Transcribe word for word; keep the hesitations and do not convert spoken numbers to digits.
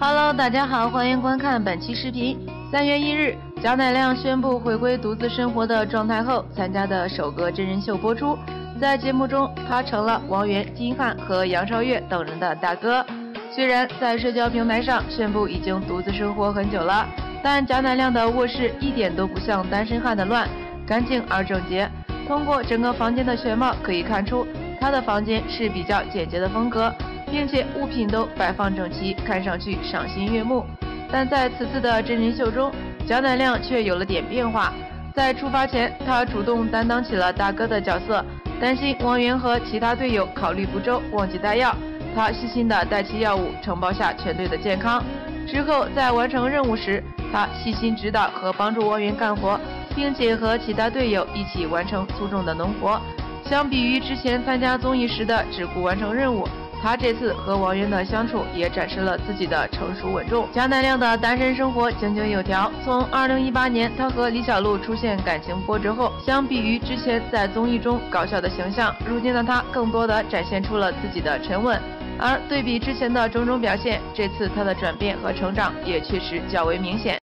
Hello， 大家好，欢迎观看本期视频。三月一日，贾乃亮宣布回归独自生活的状态后，参加的首个真人秀播出。在节目中，他成了王源、金瀚和杨超越等人的大哥。虽然在社交平台上宣布已经独自生活很久了，但贾乃亮的卧室一点都不像单身汉的乱，干净而整洁。通过整个房间的全貌可以看出，他的房间是比较简洁的风格，并且物品都摆放整齐，看上去赏心悦目。但在此次的真人秀中，贾乃亮却有了点变化。在出发前，他主动担当起了大哥的角色，担心王源和其他队友考虑不周，忘记带药，他细心地带齐药物，承包下全队的健康。之后在完成任务时，他细心指导和帮助王源干活，并且和其他队友一起完成粗重的农活。相比于之前参加综艺时的只顾完成任务，他这次和王源的相处也展示了自己的成熟稳重。贾乃亮的单身生活井井有条，从二零一八年他和李小璐出现感情波折后，相比于之前在综艺中搞笑的形象，如今的他更多的展现出了自己的沉稳。而对比之前的种种表现，这次他的转变和成长也确实较为明显。